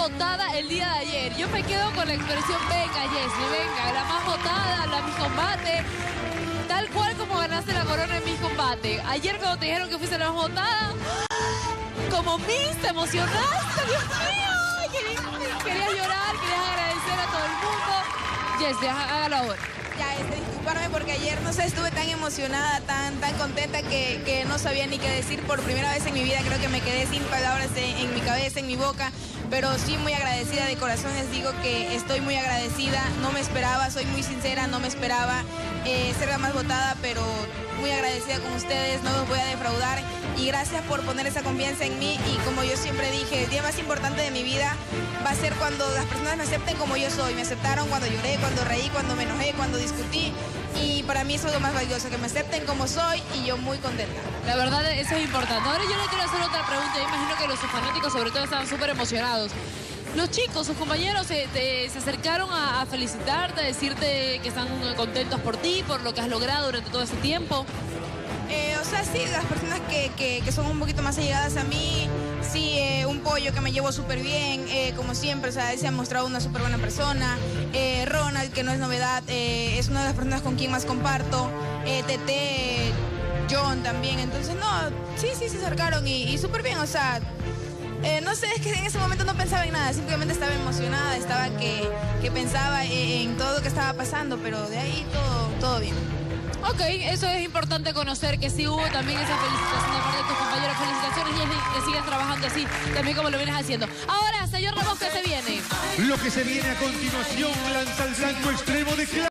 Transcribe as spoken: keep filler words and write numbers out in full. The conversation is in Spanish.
votada el día de ayer. Yo me quedo con la expresión, venga, Jessie, venga, la más votada, la Miss Combate. Tal cual como ganaste la corona en Miss Combate. Ayer cuando te dijeron que fuiste la más votada, como Miss, te emocionaste, Dios mío. Querías, querías llorar, querías agradecer a todo el mundo. Jessie, hágalo ahora. Ya, este, disculparme porque ayer, no sé, estuve tan emocionada, tan, tan contenta que, que no sabía ni qué decir. Por primera vez en mi vida creo que me quedé sin palabras en, en mi cabeza, en mi boca. Pero sí muy agradecida de corazón, les digo que estoy muy agradecida. No me esperaba, soy muy sincera, no me esperaba eh, ser la más votada, pero muy agradecida con ustedes, no los voy a defraudar. Y gracias por poner esa confianza en mí. Y como yo siempre dije, el día más importante de mi vida va a ser cuando las personas me acepten como yo soy. Me aceptaron cuando lloré, cuando reí, cuando me enojé, cuando discutí. Y para mí eso es lo más valioso, que me acepten como soy y yo muy contenta. La verdad, eso es importante. Ahora yo le quiero hacer otra pregunta. Yo imagino que los fanáticos sobre todo estaban súper emocionados. Los chicos, sus compañeros, se, te, se acercaron a, a felicitarte, a decirte que están contentos por ti, por lo que has logrado durante todo este tiempo. Eh, o sea, sí, las personas que, que, que son un poquito más allegadas a mí, sí, eh, un pollo que me llevo súper bien, eh, como siempre, o sea, él se ha mostrado una súper buena persona. Eh, Ronald, que no es novedad, eh, es una de las personas con quien más comparto. Eh, Tete, John también, entonces, no, sí, sí, se acercaron y, y súper bien, o sea, eh, no sé, es que en ese momento no pensaba en nada, simplemente estaba emocionada, estaba que, que pensaba en, en todo lo que estaba pasando, pero de ahí todo, todo bien. Ok, eso es importante conocer, que sí hubo también esa felicitación de parte de tus compañeros. Felicitaciones, y que sigas trabajando así, también como lo vienes haciendo. Ahora, señor Ramos, ¿qué se viene? Lo que se viene a continuación lanza el salto extremo de clase.